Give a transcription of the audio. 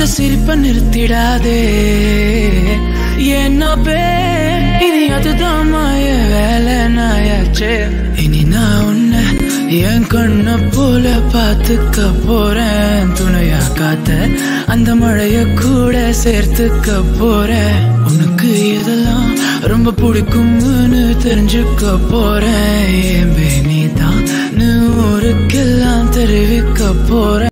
அந்த சிரிப்பை நிறுத்திடாதே என்னப்பே இனி அதுதான் மாய வேலை நாயாச்சே இனி நான் உன்னை என் கண்ண போல பாத்துக்க போறேன் துணையா காத்த அந்த மழைய கூட சேர்த்துக்க போறேன் உனக்கு இதெல்லாம் ரொம்ப பிடிக்கும்னு தெரிஞ்சுக்க போறேன் ஏன் நீதான் ஊருக்கெல்லாம் தெரிவிக்க போறேன்